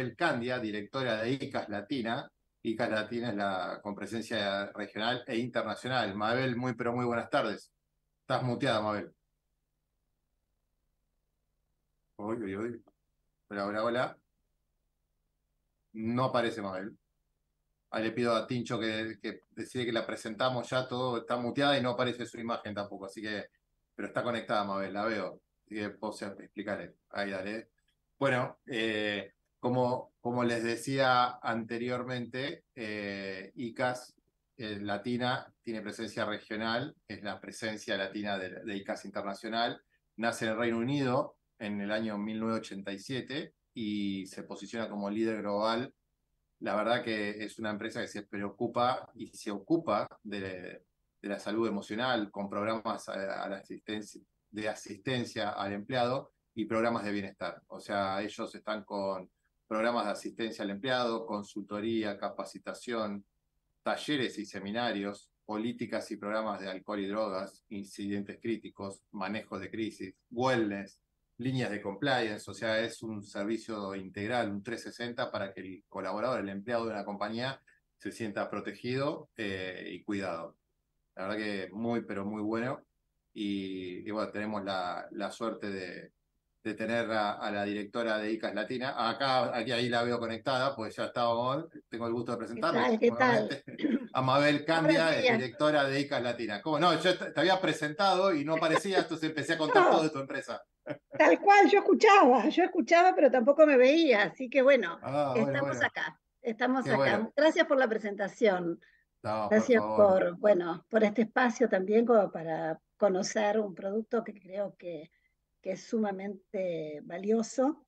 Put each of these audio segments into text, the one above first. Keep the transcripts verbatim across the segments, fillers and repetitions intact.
Candia, directora de ICAS Latina. ICAS Latina es la con presencia regional e internacional. Mabel, muy pero muy buenas tardes. Estás muteada, Mabel. Uy, uy, uy. Hola, hola, hola. No aparece Mabel. Ahí le pido a Tincho que, que decide que la presentamos ya, todo está muteada y no aparece su imagen tampoco, así que, pero está conectada, Mabel, la veo. Así que vos explicaré. Ahí dale. Bueno, eh, como, como les decía anteriormente, eh, ICAS eh, Latina tiene presencia regional, es la presencia latina de, de ICAS Internacional. Nace en el Reino Unido en el año mil novecientos ochenta y siete y se posiciona como líder global. La verdad que es una empresa que se preocupa y se ocupa de, de la salud emocional con programas a, a la asistencia, de asistencia al empleado y programas de bienestar. O sea, ellos están con programas de asistencia al empleado, consultoría, capacitación, talleres y seminarios, políticas y programas de alcohol y drogas, incidentes críticos, manejo de crisis, wellness, líneas de compliance, o sea, es un servicio integral, un trescientos sesenta para que el colaborador, el empleado de una compañía se sienta protegido eh, y cuidado. La verdad que muy, pero muy bueno. Y, y bueno, tenemos la, la suerte de, de tener a, a la directora de ICAS Latina. Acá, aquí ahí la veo conectada, pues ya estaba, tengo el gusto de ¿Qué presentarle tal? ¿Qué tal? nuevamente. A Mabel Ahora Candia, sí, es ya- directora de ICAS Latina. ¿Cómo no? Yo te, te había presentado y no aparecía, entonces empecé a contar todo no, de tu empresa. tal cual, yo escuchaba, yo escuchaba, pero tampoco me veía, así que bueno, Ah, bueno, estamos bueno. acá, estamos Qué acá. bueno. Gracias por la presentación, No, por gracias favor. por, bueno, por este espacio también como para conocer un producto que creo que, que es sumamente valioso,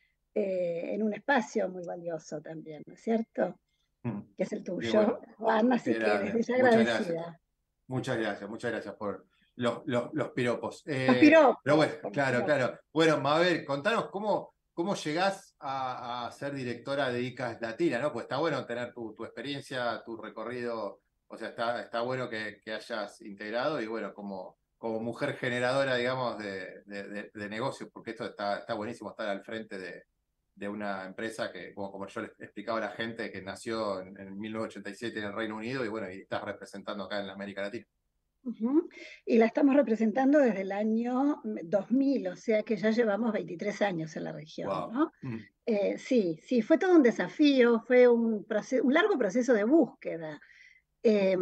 eh, en un espacio muy valioso también, ¿no es cierto? Que es el Qué tuyo, bueno. Juan, Qué así que grande. desde ya Muchas gracias. agradecida. Muchas gracias, muchas gracias por los, los, los piropos. Los Eh, pero piropos, bueno, por los claro, piropos. claro. Bueno, Mabel, contanos cómo, cómo llegás a, a ser directora de ICAS Latina, ¿no? Pues está bueno tener tu, tu experiencia, tu recorrido, o sea, está, está bueno que, que hayas integrado y bueno, como, como mujer generadora, digamos, de, de, de- de negocios, porque esto está, está buenísimo estar al frente de, de una empresa que, como, como yo les explicaba a la gente, que nació en, en mil novecientos ochenta y siete en el Reino Unido y bueno, y estás representando acá en la América Latina. Ujú. Y la estamos representando desde el año dos mil, o sea que ya llevamos veintitrés años en la región, Wow. ¿no? Mm. Eh, sí, sí, fue todo un desafío, fue un, proce- un largo proceso de búsqueda, eh,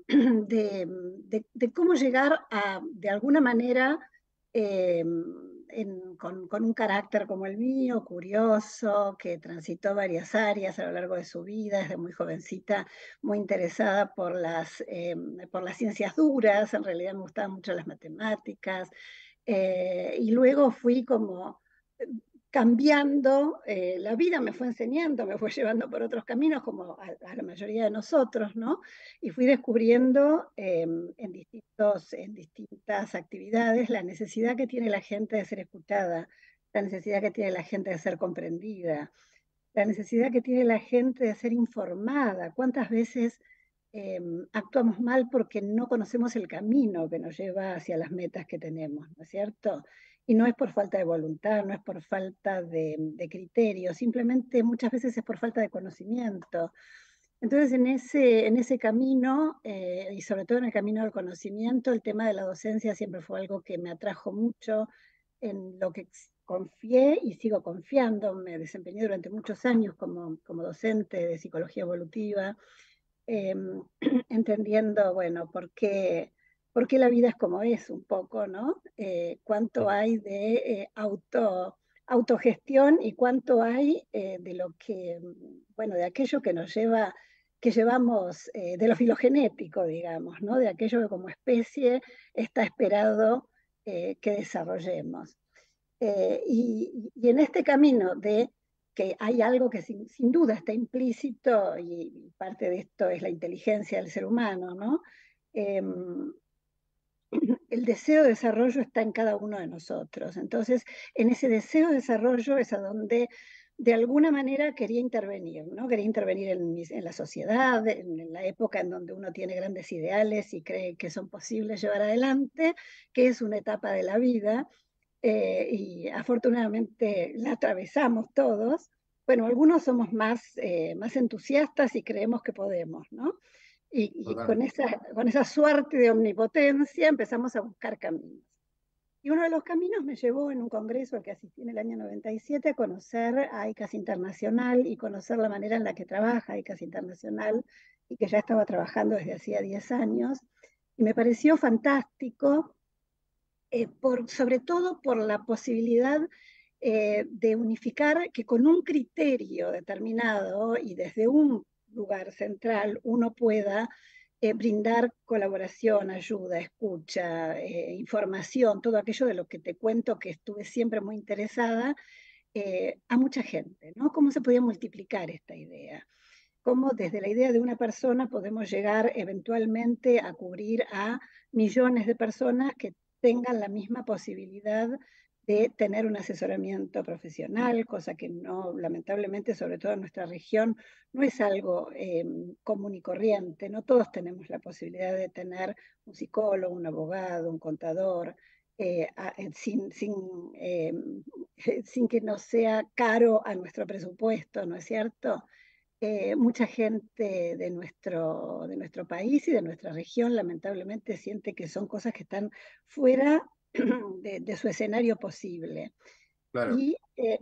de, de- de cómo llegar a, de alguna manera, eh, en- con, con un carácter como el mío, curioso, que transitó varias áreas a lo largo de su vida, desde muy jovencita, muy interesada por las, eh, por las ciencias duras, en realidad me gustaban mucho las matemáticas, eh, y luego fui como cambiando, eh, la vida me fue enseñando, me fue llevando por otros caminos, como a, a la mayoría de nosotros, ¿no? Y fui descubriendo, eh, en, distintos, en distintas actividades la necesidad que tiene la gente de ser escuchada, la necesidad que tiene la gente de ser comprendida, la necesidad que tiene la gente de ser informada. ¿Cuántas veces eh, actuamos mal porque no conocemos el camino que nos lleva hacia las metas que tenemos, ¿no es cierto? Y no es por falta de voluntad, no es por falta de, de criterio, simplemente muchas veces es por falta de conocimiento. Entonces, en ese, en ese camino, eh, y sobre todo en el camino del conocimiento, el tema de la docencia siempre fue algo que me atrajo mucho, en lo que confié y sigo confiando. Me desempeñé durante muchos años como, como docente de psicología evolutiva, eh, entendiendo, bueno, por qué, por qué la vida es como es un poco, ¿no? Eh, cuánto hay de eh, auto, autogestión y cuánto hay eh, de lo que, bueno, de aquello que nos lleva, que llevamos, eh, de lo filogenético, digamos, ¿no? De aquello que como especie está esperado eh, que desarrollemos. Eh, y, y, en este camino de que hay algo que sin, sin, duda está implícito, y parte de esto es la inteligencia del ser humano, ¿no? Eh, el deseo de desarrollo está en cada uno de nosotros. Entonces, en ese deseo de desarrollo es a donde de alguna manera quería intervenir, ¿no? Quería intervenir en, mis, en la sociedad, en, en la época en donde uno tiene grandes ideales y cree que son posibles llevar adelante, que es una etapa de la vida, eh, y afortunadamente la atravesamos todos, bueno, algunos somos más, eh, más entusiastas y creemos que podemos, ¿no? Y, y con, Totalmente. esa, con esa suerte de omnipotencia empezamos a buscar caminos. Y uno de los caminos me llevó en un congreso al que asistí en el año noventa y siete a conocer a ICAS Internacional y conocer la manera en la que trabaja ICAS Internacional y que ya estaba trabajando desde hacía diez años. Y me pareció fantástico, eh, por, sobre todo por la posibilidad eh, de unificar que con un criterio determinado y desde un lugar central uno pueda eh, brindar colaboración, ayuda, escucha, eh, información, todo aquello de lo que te cuento que estuve siempre muy interesada, eh, a mucha gente, ¿no? ¿Cómo se podía multiplicar esta idea? Cómo desde la idea de una persona podemos llegar eventualmente a cubrir a millones de personas que tengan la misma posibilidad de tener un asesoramiento profesional, cosa que no, lamentablemente, sobre todo en nuestra región, no es algo eh, común y corriente. No todos tenemos la posibilidad de tener un psicólogo, un abogado, un contador, eh, a, sin, sin, eh, sin que nos sea caro a nuestro presupuesto, ¿no es cierto? Eh, mucha gente de nuestro, de nuestro país y de nuestra región lamentablemente siente que son cosas que están fuera de, de su escenario posible. Claro. Y eh,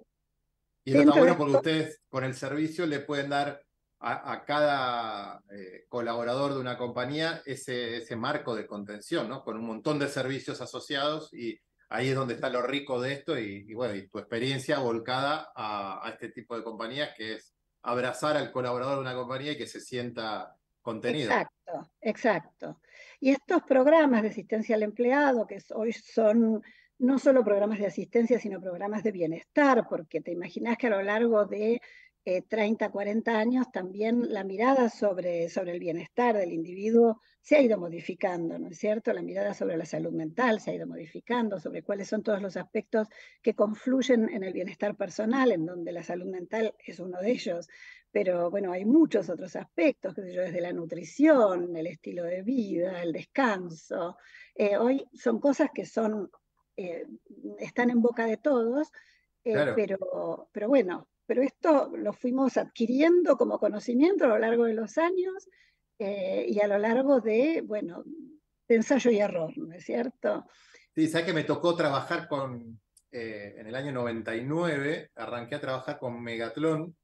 Y eso está dentro de bueno porque esto, ustedes con el servicio le pueden dar a, a cada eh, colaborador de una compañía ese, ese marco de contención, ¿no? Con un montón de servicios asociados y ahí es donde está lo rico de esto y, y bueno, y tu experiencia volcada a, a este tipo de compañías que es abrazar al colaborador de una compañía y que se sienta contenido. exacto, exacto. Y estos programas de asistencia al empleado, que hoy son no solo programas de asistencia, sino programas de bienestar, porque te imaginas que a lo largo de eh, treinta, cuarenta años también la mirada sobre, sobre el bienestar del individuo se ha ido modificando, ¿no es cierto? La mirada sobre la salud mental se ha ido modificando, sobre cuáles son todos los aspectos que confluyen en el bienestar personal, en donde la salud mental es uno de ellos. Pero bueno, hay muchos otros aspectos, qué sé yo, desde la nutrición, el estilo de vida, el descanso. Eh, hoy son cosas que son, eh, están en boca de todos, eh, Claro. pero, pero bueno, pero esto lo fuimos adquiriendo como conocimiento a lo largo de los años eh, y a lo largo de, bueno, de ensayo y error, ¿no es cierto? Sí, sabes que me tocó trabajar con, eh, en el año noventa y nueve, arranqué a trabajar con Megatron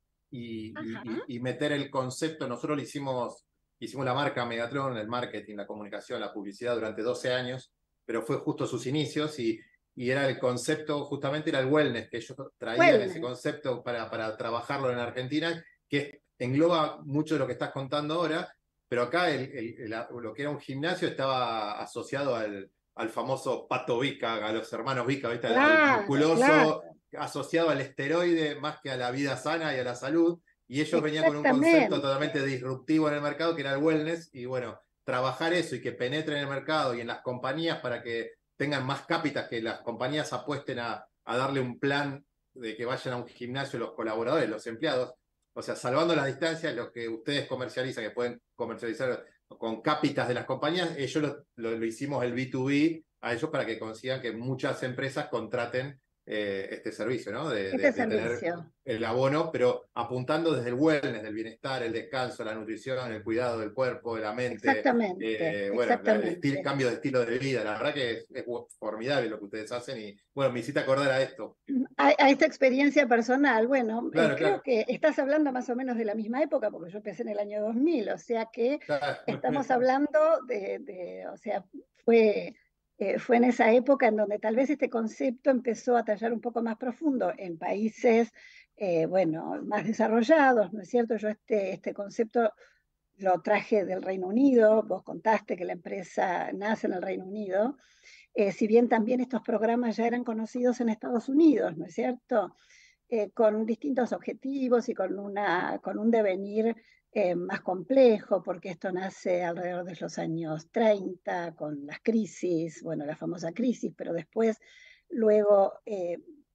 y, Ajá. y, y meter el concepto, nosotros le hicimos, hicimos la marca Megatron, el marketing, la comunicación, la publicidad durante doce años, pero fue justo sus inicios y, y era el concepto, justamente era el wellness, que ellos traían ese Wellness, concepto para, para trabajarlo en Argentina, que engloba mucho de lo que estás contando ahora, pero acá el, el, el, lo que era un gimnasio estaba asociado al al famoso Pato Vica, a los hermanos Vica, ¿viste? Al, al claro, claro, musculoso, asociado al esteroide más que a la vida sana y a la salud. Y ellos venían con un concepto exactamente. totalmente disruptivo en el mercado, que era el wellness. Y bueno, trabajar eso y que penetre en el mercado y en las compañías para que tengan más cápitas, que las compañías apuesten a, a darle un plan de que vayan a un gimnasio los colaboradores, los empleados. O sea, salvando las distancias, lo que ustedes comercializan, que pueden comercializar con cápitas de las compañías, ellos lo, lo, lo hicimos el B dos B a ellos para que consigan que muchas empresas contraten eh, este servicio, ¿no? De, Este de, de, tener servicio. el abono, pero apuntando desde el wellness, del bienestar, el descanso, la nutrición, el cuidado del cuerpo, de la mente, Exactamente, eh, bueno, la, el estilo, exactamente. cambio de estilo de vida. La verdad que es, es formidable lo que ustedes hacen y, bueno, me hiciste acordar a esto. A, a esta experiencia personal, bueno, eh, Claro, creo claro, que estás hablando más o menos de la misma época, porque yo empecé en el año dos mil, o sea que claro. estamos hablando de, de o sea, fue, eh, fue en esa época en donde tal vez este concepto empezó a tallar un poco más profundo en países, eh, bueno, más desarrollados, ¿no es cierto? Yo este, este concepto lo traje del Reino Unido, vos contaste que la empresa nace en el Reino Unido, eh, si bien también estos programas ya eran conocidos en Estados Unidos, ¿no es cierto? Eh, con distintos objetivos y con, una, con un devenir eh, más complejo, porque esto nace alrededor de los años treinta, con las crisis, bueno, la famosa crisis, pero después, luego, eh,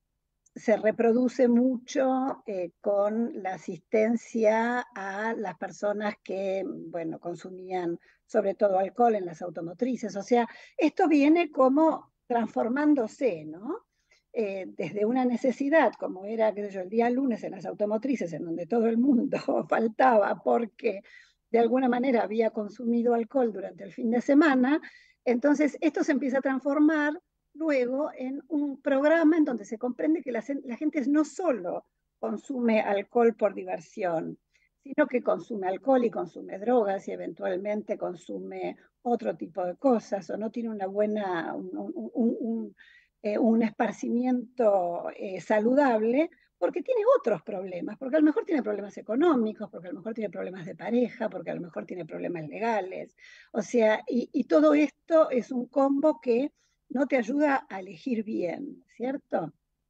se reproduce mucho eh, con la asistencia a las personas que, bueno, consumían sobre todo alcohol en las automotrices. O sea, esto viene como transformándose, ¿no? eh, desde una necesidad, como era qué sé yo, el día lunes en las automotrices, en donde todo el mundo faltaba porque de alguna manera había consumido alcohol durante el fin de semana, entonces esto se empieza a transformar luego en un programa en donde se comprende que la, la gente no solo consume alcohol por diversión, sino que consume alcohol y consume drogas y eventualmente consume otro tipo de cosas o no tiene una buena, un, un, un, eh, un esparcimiento eh, saludable porque tiene otros problemas, porque a lo mejor tiene problemas económicos, porque a lo mejor tiene problemas de pareja, porque a lo mejor tiene problemas legales. O sea, y, y todo esto es un combo que no te ayuda a elegir bien, ¿cierto?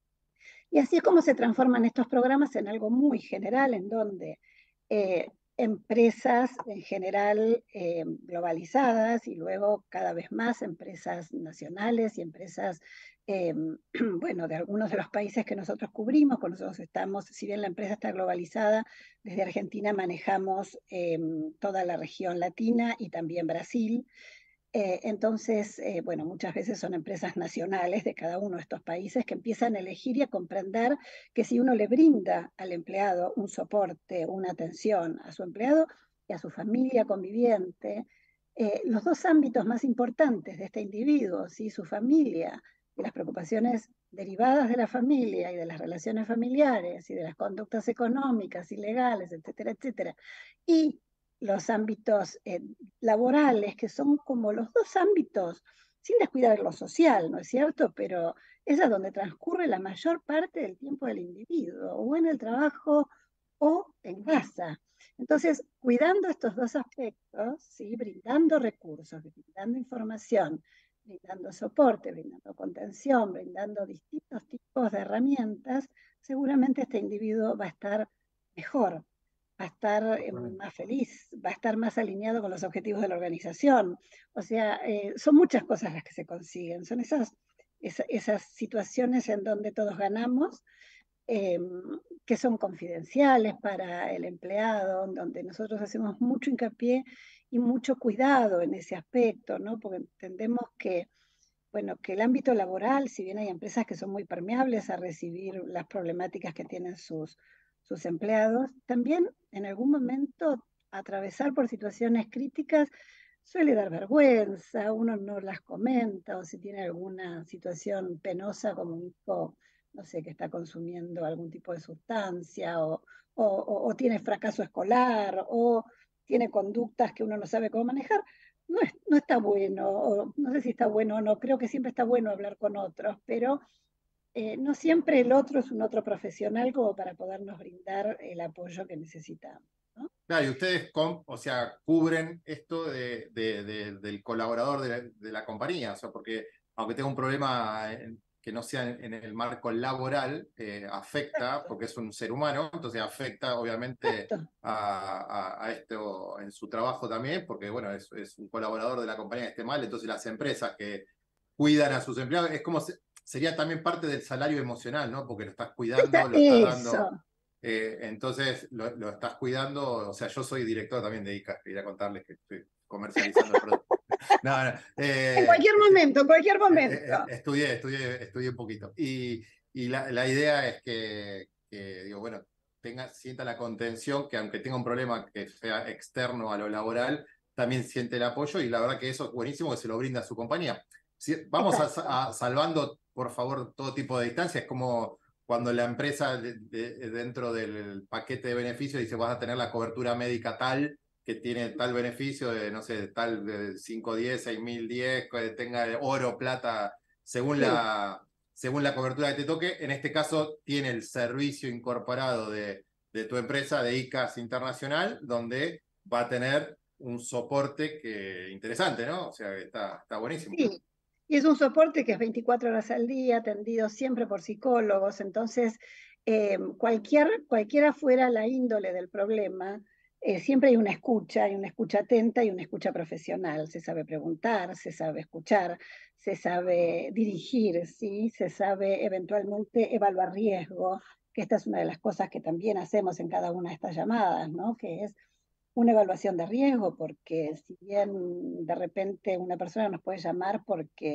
Y así es como se transforman estos programas en algo muy general, en donde eh, empresas en general eh, globalizadas y luego cada vez más empresas nacionales y empresas, eh, bueno, de algunos de los países que nosotros cubrimos, pues nosotros estamos, si bien la empresa está globalizada, desde Argentina manejamos eh, toda la región latina y también Brasil. Eh, entonces, eh, bueno, muchas veces son empresas nacionales de cada uno de estos países que empiezan a elegir y a comprender que si uno le brinda al empleado un soporte, una atención a su empleado y a su familia conviviente, eh, los dos ámbitos más importantes de este individuo, ¿sí? Su familia y las preocupaciones derivadas de la familia y de las relaciones familiares y de las conductas económicas y legales, etcétera, etcétera, y los ámbitos eh, laborales, que son como los dos ámbitos, sin descuidar lo social, ¿no es cierto? Pero es a donde transcurre la mayor parte del tiempo del individuo, o en el trabajo o en casa. Entonces, cuidando estos dos aspectos, ¿sí? Brindando recursos, brindando información, brindando soporte, brindando contención, brindando distintos tipos de herramientas, seguramente este individuo va a estar mejor, va a estar eh, más feliz, va a estar más alineado con los objetivos de la organización. O sea, eh, son muchas cosas las que se consiguen, son esas, esas, esas situaciones en donde todos ganamos, eh, que son confidenciales para el empleado, donde nosotros hacemos mucho hincapié y mucho cuidado en ese aspecto, ¿no? Porque entendemos que, bueno, que el ámbito laboral, si bien hay empresas que son muy permeables a recibir las problemáticas que tienen sus, sus empleados, también en algún momento atravesar por situaciones críticas suele dar vergüenza, uno no las comenta, o si tiene alguna situación penosa como un hijo, no sé, que está consumiendo algún tipo de sustancia, o, o, o, o tiene fracaso escolar, o tiene conductas que uno no sabe cómo manejar, no, es, no está bueno, o no sé si está bueno o no, creo que siempre está bueno hablar con otros, pero eh, no siempre el otro es un otro profesional como para podernos brindar el apoyo que necesitamos, ¿no? Claro, y ustedes, com- o sea, cubren esto de, de- de- del colaborador de la, de la compañía, o sea, porque aunque tenga un problema en- que no sea en, en el marco laboral, eh, afecta, Exacto, porque es un ser humano, entonces afecta obviamente exacto. a, a- a esto en su trabajo también, porque bueno, es, es un colaborador de la compañía que esté mal, entonces las empresas que cuidan a sus empleados, es como se- sería también parte del salario emocional, ¿no? Porque lo estás cuidando, Está lo estás dando. eso. Eh, entonces lo, lo, estás cuidando, o sea, yo soy director también de I C A, quería contarles que estoy comercializando el producto. No, no, En eh, cualquier este, momento, en cualquier eh, momento. eh, estudié, estudié, estudié un poquito. Y, y la, la, idea es que, que, digo, bueno, tenga, sienta la contención, que aunque tenga un problema que sea externo a lo laboral, también siente el apoyo y la verdad que eso es buenísimo que se lo brinda a su compañía. Si, vamos Exacto. a, a, salvando, por favor, todo tipo de distancia, es como cuando la empresa de, de, dentro del paquete de beneficios dice vas a tener la cobertura médica tal, que tiene tal beneficio de, no sé, tal de cinco diez, seis mil diez, que tenga oro, plata, según Sí. la, según la cobertura que te toque. En este caso tiene el servicio incorporado de, de tu empresa de I C A S Internacional, donde va a tener un soporte que interesante, ¿no? O sea, está, está buenísimo. Sí, y es un soporte que es veinticuatro horas al día, atendido siempre por psicólogos, entonces eh, cualquier, cualquiera fuera la índole del problema, eh, siempre hay una escucha, hay una escucha atenta y una escucha profesional, se sabe preguntar, se sabe escuchar, se sabe dirigir, ¿sí? Se sabe eventualmente evaluar riesgo, que esta es una de las cosas que también hacemos en cada una de estas llamadas, ¿no? Que es una evaluación de riesgo, porque si bien de repente una persona nos puede llamar porque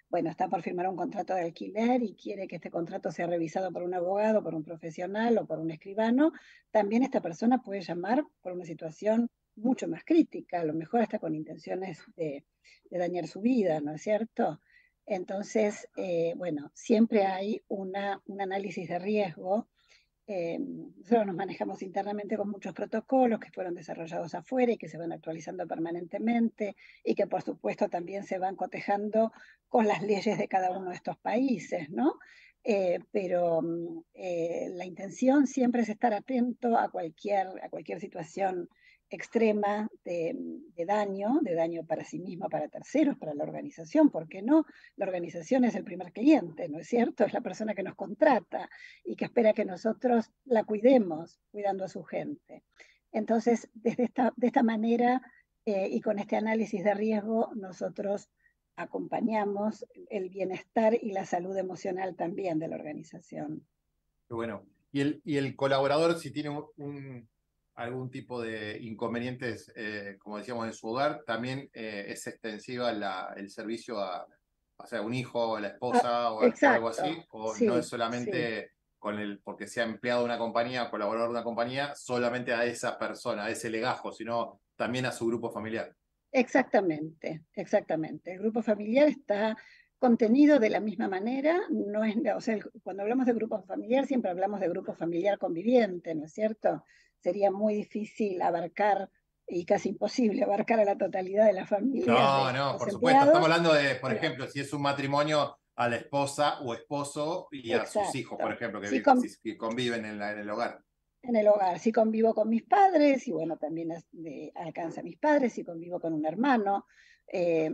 bueno, está por firmar un contrato de alquiler y quiere que este contrato sea revisado por un abogado, por un profesional o por un escribano, también esta persona puede llamar por una situación mucho más crítica, a lo mejor hasta con intenciones de, de dañar su vida, ¿no es cierto? Entonces, eh, bueno, siempre hay una, un análisis de riesgo. Eh, nosotros nos manejamos internamente con muchos protocolos que fueron desarrollados afuera y que se van actualizando permanentemente y que por supuesto también se van cotejando con las leyes de cada uno de estos países, ¿no? Eh, pero eh, la intención siempre es estar atento a cualquier, a cualquier situación extrema de, de daño, de daño para sí mismo, para terceros, para la organización, ¿por qué no? La organización es el primer cliente, ¿no es cierto? Es la persona que nos contrata y que espera que nosotros la cuidemos, cuidando a su gente. Entonces, desde esta, de esta manera eh, y con este análisis de riesgo, nosotros acompañamos el bienestar y la salud emocional también de la organización. Bueno, y el, y el colaborador, si tiene un, un, algún tipo de inconvenientes, eh, como decíamos, en su hogar, también eh, es extensiva la, el servicio a, o sea, un hijo, a la Ah, esposa o, o algo así, exacto, o no es sí, sí. solamente con el, porque sea empleado de una compañía, colaborador de una compañía, solamente a esa persona, a ese legajo, sino también a su grupo familiar. Exactamente, exactamente. El grupo familiar está contenido de la misma manera, no es, o sea, cuando hablamos de grupo familiar siempre hablamos de grupo familiar conviviente, ¿no es cierto? Sería muy difícil abarcar y casi imposible abarcar a la totalidad de las familias No, de no, los por supuesto. Estamos empleados. hablando de, por Bueno, ejemplo, si es un matrimonio, a la esposa o esposo y a sus hijos, por exacto. ejemplo, que, Si, vi- si- con, que conviven en, la- en el hogar. en el hogar, si convivo con mis padres, y bueno, también es- de- alcanza a mis padres, si convivo con un hermano, eh,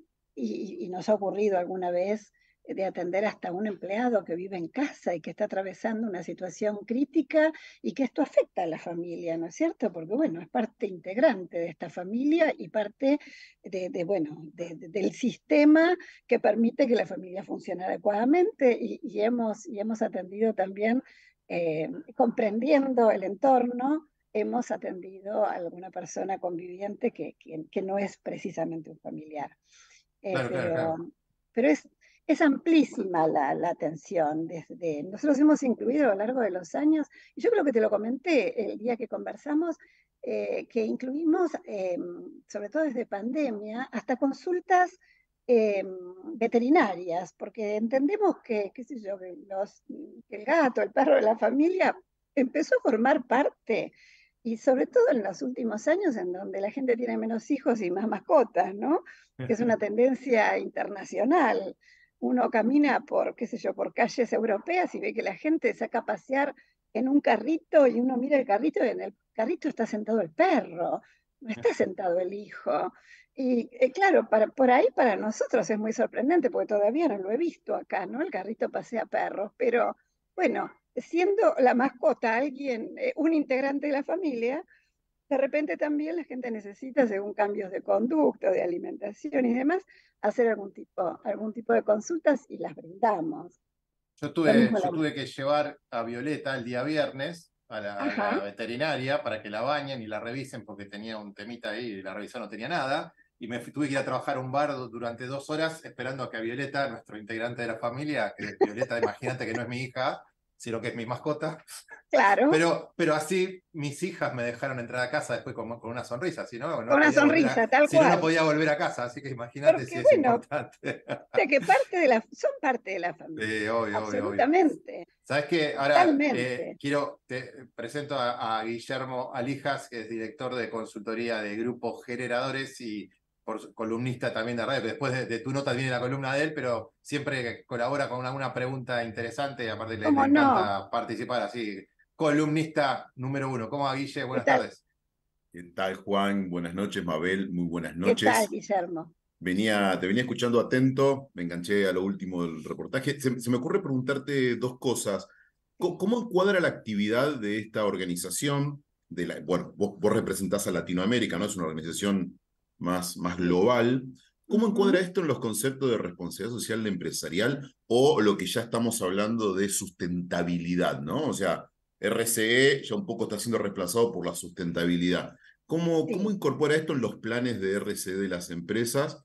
y, y nos ha ocurrido alguna vez de atender hasta un empleado que vive en casa y que está atravesando una situación crítica y que esto afecta a la familia, ¿no es cierto? Porque, bueno, es parte integrante de esta familia y parte de, de bueno, de, de, del sistema que permite que la familia funcione adecuadamente y, y hemos, y hemos atendido también eh, comprendiendo el entorno, hemos atendido a alguna persona conviviente que, que, que no es precisamente un familiar. Eh, Claro, claro, pero, claro. pero es, es amplísima la, la atención. Desde, nosotros hemos incluido a lo largo de los años, y yo creo que te lo comenté el día que conversamos, eh, que incluimos, eh, sobre todo desde pandemia, hasta consultas eh, veterinarias, porque entendemos que, qué sé yo, que, los, que el gato, el perro de la familia empezó a formar parte, y sobre todo en los últimos años en donde la gente tiene menos hijos y más mascotas, ¿no? Que es una tendencia internacional. Uno camina por, qué sé yo, por calles europeas y ve que la gente saca a pasear en un carrito y uno mira el carrito y en el carrito está sentado el perro, no está sentado el hijo. Y eh, claro, para, por ahí para nosotros es muy sorprendente porque todavía no lo he visto acá, ¿no? El carrito pasea perros, pero bueno, siendo la mascota alguien, eh, un integrante de la familia, de repente también la gente necesita, según cambios de conducta, de alimentación y demás, hacer algún tipo, algún tipo de consultas y las brindamos. Yo Lo tuve, mismo yo la... tuve que llevar a Violeta el día viernes a la, a la Ajá, veterinaria para que la bañen y la revisen porque tenía un temita ahí y la revisó no tenía nada. Y me fui- tuve que ir a trabajar a un bar durante dos horas esperando a que a Violeta, nuestro integrante de la familia, que Violeta, imagínate que no es mi hija, sino que es mi mascota. claro, Pero, pero así mis hijas me dejaron entrar a casa después con, con una sonrisa, si no, con no una podía volver a, sonrisa, tal si no, no cual. podía volver a casa, así que imagínate si Porque es bueno, importante. de que parte de la, son parte de la Sí, familia, obvio, obvio, obvio. absolutamente, ¿Sabes qué? Ahora eh, totalmente. quiero, te presento a, a Guillermo Alijas, que es director de consultoría de grupos generadores y por, columnista también de radio. Después de, de tu nota viene la columna de él, pero siempre colabora con alguna pregunta interesante y aparte le, le ¿Cómo no? encanta participar así. Columnista número uno. ¿Cómo va, Guille? ¿Qué Buenas tal? tardes. ¿Qué tal, Juan? Buenas noches, Mabel. Muy buenas ¿Qué tal, noches. Guillermo? Venía, te venía escuchando atento, me enganché a lo último del reportaje. Se, se me ocurre preguntarte dos cosas. ¿Cómo, Sí, cómo encuadra la actividad de esta organización? De la, bueno, vos, vos representás a Latinoamérica, ¿no? Es una organización más, más sí. global. ¿Cómo encuadra Ujú. esto en los conceptos de responsabilidad social empresarial o lo que ya estamos hablando de sustentabilidad, ¿no? O sea, R C E ya un poco está siendo reemplazado por la sustentabilidad. ¿Cómo, cómo Sí. incorpora esto en los planes de R C E de las empresas?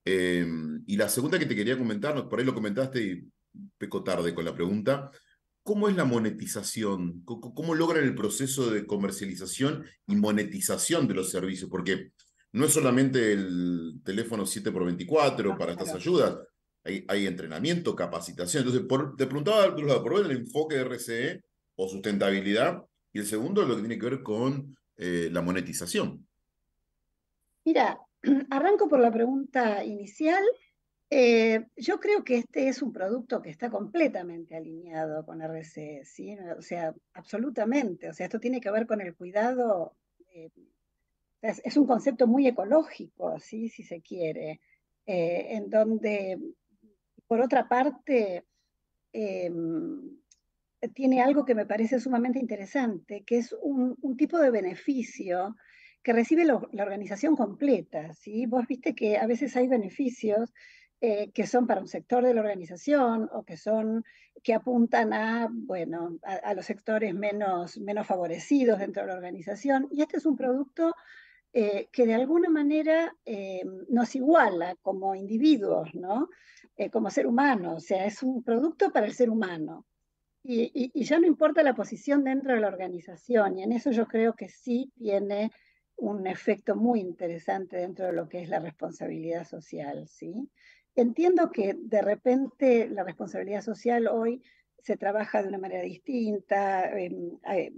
Eh, y la segunda que te quería comentar, por ahí lo comentaste y peco tarde con la pregunta, ¿cómo es la monetización? ¿Cómo, cómo logran el proceso de comercialización y monetización de los servicios? Porque no es solamente el teléfono siete por veinticuatro No, para estas claro. ayudas, hay, hay entrenamiento, capacitación. Entonces, por, te preguntaba, por un lado, por ver el enfoque de R C E o sustentabilidad, y el segundo, lo que tiene que ver con eh, la monetización. Mira, arranco por la pregunta inicial. Eh, yo creo que este es un producto que está completamente alineado con R C E, ¿sí? O sea, absolutamente. O sea, esto tiene que ver con el cuidado. eh, es, es un concepto muy ecológico, ¿sí? Si se quiere, eh, en donde, por otra parte, eh, tiene algo que me parece sumamente interesante, que es un, un tipo de beneficio que recibe lo, la organización completa, ¿sí? Vos viste que a veces hay beneficios eh, que son para un sector de la organización o que son que apuntan a, bueno, a, a los sectores menos, menos favorecidos dentro de la organización. Y este es un producto eh, que de alguna manera eh, nos iguala como individuos, ¿no? Eh, como ser humano, o sea, es un producto para el ser humano. Y, y, y ya no importa la posición dentro de la organización, y en eso yo creo que sí tiene un efecto muy interesante dentro de lo que es la responsabilidad social, ¿sí? Entiendo que de repente la responsabilidad social hoy se trabaja de una manera distinta, eh, eh,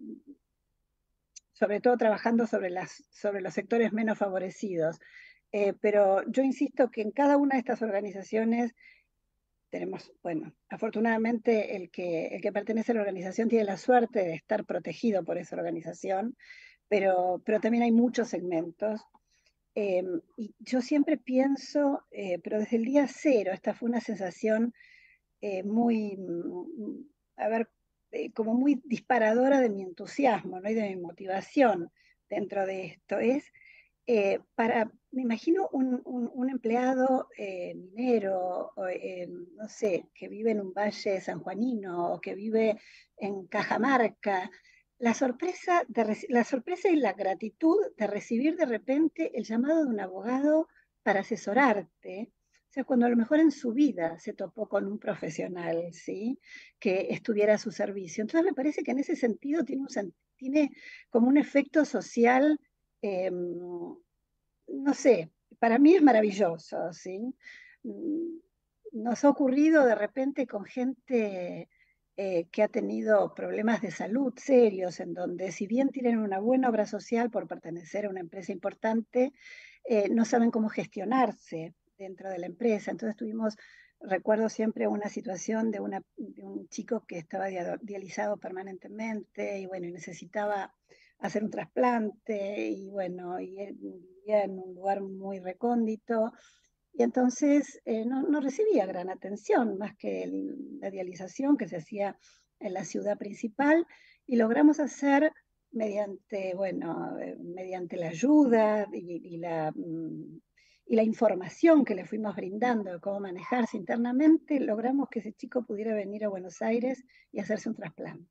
sobre todo trabajando sobre, las, sobre los sectores menos favorecidos. Eh, pero yo insisto que en cada una de estas organizaciones tenemos, bueno, afortunadamente el que, el que pertenece a la organización tiene la suerte de estar protegido por esa organización, pero, pero también hay muchos segmentos. Eh, y yo siempre pienso, eh, pero desde el día cero, esta fue una sensación eh, muy, mm, a ver, eh, como muy disparadora de mi entusiasmo, ¿no? Y de mi motivación dentro de esto. Es eh, para, me imagino un, un, un empleado eh, minero, o, eh, no sé, que vive en un valle sanjuanino o que vive en Cajamarca, la sorpresa, de, la sorpresa y la gratitud de recibir de repente el llamado de un abogado para asesorarte. O sea, cuando a lo mejor en su vida se topó con un profesional, ¿sí? Que estuviera a su servicio. Entonces me parece que en ese sentido tiene, un, tiene como un efecto social eh, no sé, para mí es maravilloso, ¿sí? Nos ha ocurrido de repente con gente eh, que ha tenido problemas de salud serios, en donde si bien tienen una buena obra social por pertenecer a una empresa importante, eh, no saben cómo gestionarse dentro de la empresa. Entonces tuvimos, recuerdo siempre una situación de, una, de un chico que estaba dializado permanentemente y bueno, y necesitaba hacer un trasplante y bueno, y él vivía en un lugar muy recóndito y entonces eh, no, no, recibía gran atención, más que el, la dialización que se hacía en la ciudad principal, y logramos hacer mediante, bueno, eh, mediante la ayuda y, y, la, mm, y la información que le fuimos brindando de cómo manejarse internamente, logramos que ese chico pudiera venir a Buenos Aires y hacerse un trasplante.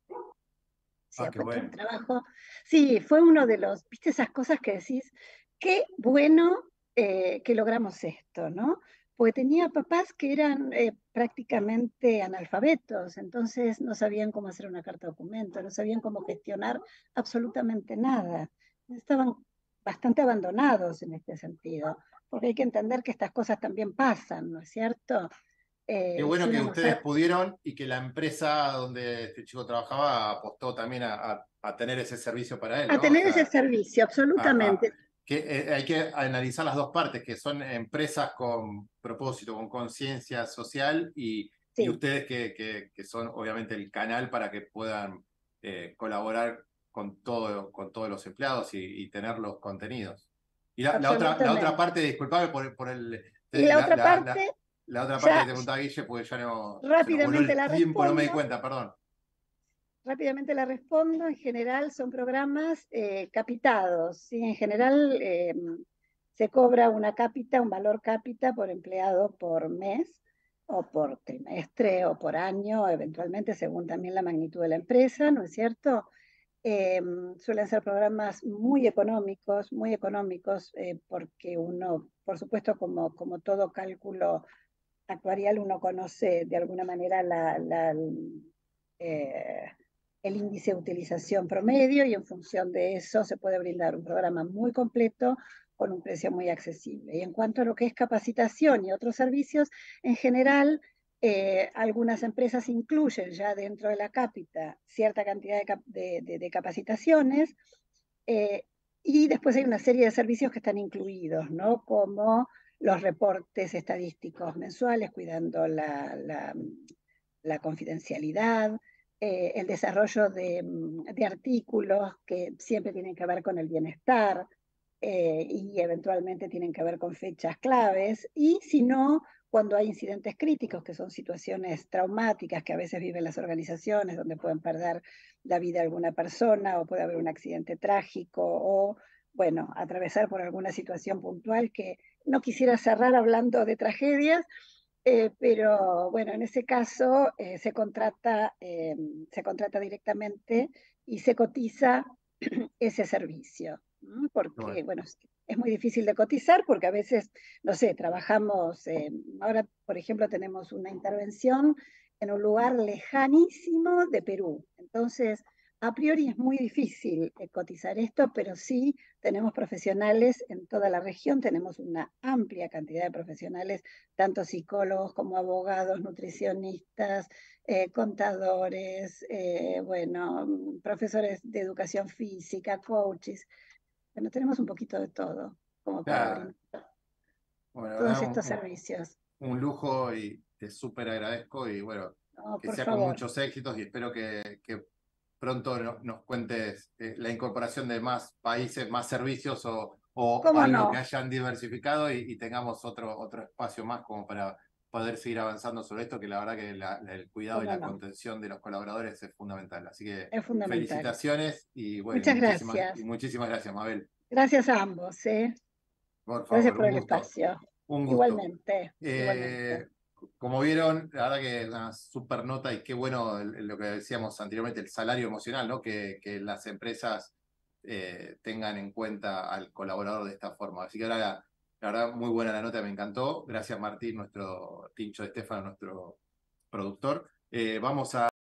O Ah, sea, qué fue todo un bueno. trabajo. Sí, fue uno de los, viste esas cosas que decís, qué bueno eh, que logramos esto, ¿no? Porque tenía papás que eran eh, prácticamente analfabetos, entonces no sabían cómo hacer una carta de documento, no sabían cómo gestionar absolutamente nada. Estaban bastante abandonados en este sentido, porque hay que entender que estas cosas también pasan, ¿no es cierto? Qué Eh, bueno si que uno no ustedes sabe, pudieron y que la empresa donde este chico trabajaba apostó también a, a- a tener ese servicio para él, a ¿no? O tener ese sea, servicio, a- a- absolutamente. que, eh, hay que analizar las dos partes, que son empresas con propósito, con conciencia social y, y Sí. ustedes que, que- que son obviamente el canal para que puedan eh, colaborar con, todo, con todos los empleados y, y tener los contenidos. Y la, la otra, la otra Absolutamente. parte, disculpame por, por el... Y la La, otra la, la- parte, la otra parte que ya te preguntaba Guille, porque ya no se nos voló rápidamente el la tiempo, no me di respondo, cuenta, perdón. rápidamente la respondo, en general son programas eh, capitados, ¿sí? En general eh, se cobra una cápita, un valor cápita por empleado por mes, o por trimestre, o por año, eventualmente según también la magnitud de la empresa, ¿no es cierto? Eh, suelen ser programas muy económicos, muy económicos, eh, porque uno, por supuesto, como, como todo cálculo actuarial, uno conoce de alguna manera la, la, eh, el índice de utilización promedio y en función de eso se puede brindar un programa muy completo con un precio muy accesible. Y en cuanto a lo que es capacitación y otros servicios, en general, eh, algunas empresas incluyen ya dentro de la cápita cierta cantidad de, cap de, de, de capacitaciones, eh, y después hay una serie de servicios que están incluidos, ¿no? Como los reportes estadísticos mensuales, cuidando la, la, la confidencialidad, eh, el desarrollo de, de, artículos que siempre tienen que ver con el bienestar, eh, y eventualmente tienen que ver con fechas claves, y si no, cuando hay incidentes críticos, que son situaciones traumáticas que a veces viven las organizaciones, donde pueden perder la vida de alguna persona o puede haber un accidente trágico o, bueno, atravesar por alguna situación puntual, que no quisiera cerrar hablando de tragedias, eh, pero bueno, en ese caso eh, se, contrata, eh, se contrata directamente y se cotiza ese servicio, ¿no? Porque, Bueno, bueno, es muy difícil de cotizar porque a veces, no sé, trabajamos, eh, ahora por ejemplo tenemos una intervención en un lugar lejanísimo de Perú, entonces a priori es muy difícil eh, cotizar esto, pero sí tenemos profesionales en toda la región, tenemos una amplia cantidad de profesionales, tanto psicólogos como abogados, nutricionistas, eh, contadores, eh, bueno, profesores de educación física, coaches. Bueno, tenemos un poquito de todo como para ya, brindar bueno, la todos verdad, estos un, servicios. un lujo y te súper agradezco y bueno, No, que por sea con favor. muchos éxitos y espero que, que pronto no- nos cuentes eh, la incorporación de más países, más servicios o, o ¿Cómo algo que no? hayan diversificado y, y tengamos otro, otro espacio más como para poder seguir avanzando sobre esto, que la verdad que la- la- el cuidado y ¿Cómo la no? contención de los colaboradores es fundamental. Así que Es fundamental. felicitaciones y bueno, y Muchas muchísimas, y gracias. muchísimas gracias, Mabel. Gracias a ambos, ¿eh? Por Gracias favor, por un el gusto, espacio. un gusto. Igualmente, igualmente. Eh, Como vieron, la verdad que es una super nota y qué bueno el- lo que decíamos anteriormente, el salario emocional, ¿no? Que, que las empresas eh, tengan en cuenta al colaborador de esta forma. Así que ahora, la, la verdad, muy buena la nota, me encantó. Gracias, Martín, nuestro Tincho de Estefano, nuestro productor. Eh, vamos a